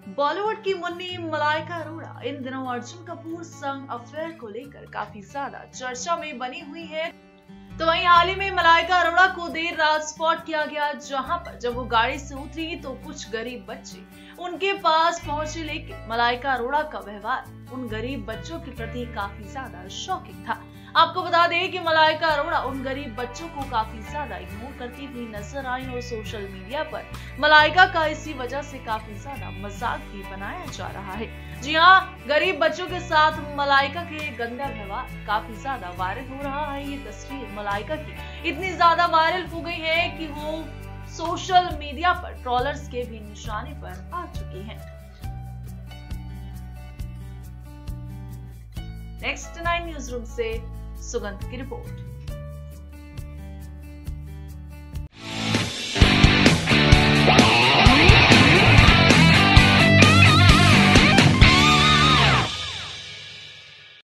बॉलीवुड की मुन्नी मलाइका अरोड़ा इन दिनों अर्जुन कपूर संग अफेयर को लेकर काफी ज्यादा चर्चा में बनी हुई है। तो वहीं हाल ही में मलाइका अरोड़ा को देर रात स्पॉट किया गया, जहां पर जब वो गाड़ी से उतरी तो कुछ गरीब बच्चे उनके पास पहुंचे, लेकिन मलाइका अरोड़ा का व्यवहार उन गरीब बच्चों के प्रति काफी ज्यादा शॉकिंग था। आपको बता दें कि मलाइका अरोड़ा उन गरीब बच्चों को काफी ज्यादा इग्नोर करती हुई नजर आई और सोशल मीडिया पर मलाइका का इसी वजह से काफी ज्यादा मजाक भी बनाया जा रहा है। जी हाँ, गरीब बच्चों के साथ मलाइका के गंदा व्यवहार काफी ज्यादा वायरल हो रहा है। ये तस्वीर मलाइका की इतनी ज्यादा वायरल हो गई है कि वो सोशल मीडिया पर ट्रोलर्स के भी निशाने पर आ चुकी है। नेक्स्ट 9 न्यूज रूम से सुगंध की रिपोर्ट।